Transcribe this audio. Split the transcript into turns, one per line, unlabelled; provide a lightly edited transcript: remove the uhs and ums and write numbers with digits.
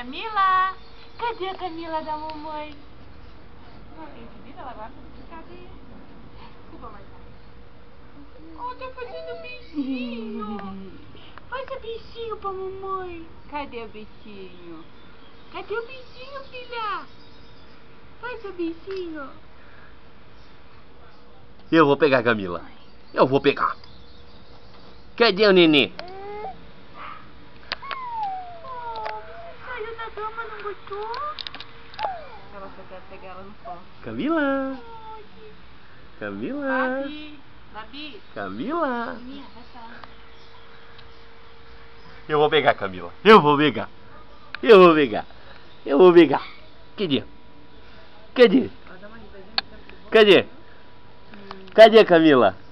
Camila! Cadê a Camila da mamãe? Não, tem que vir, ela vai ficar cadê? Desculpa, Marcelo. Oh, tá fazendo beicinho. Faz o beicinho pra mamãe. Cadê o beicinho? Cadê o beicinho, filha? Faz o beicinho.
Eu vou pegar a Camila. Eu vou pegar. Cadê o nenê?
Saiu da cama, não gostou? Ela só quer pegar ela no colo.
Camila. Camila.
Babi.
Camila.
Minha, vai cá.
Eu vou pegar a Camila. Eu vou pegar. Eu vou pegar. Eu vou pegar. Cadê? Cadê? Cadê? Cadê a Camila?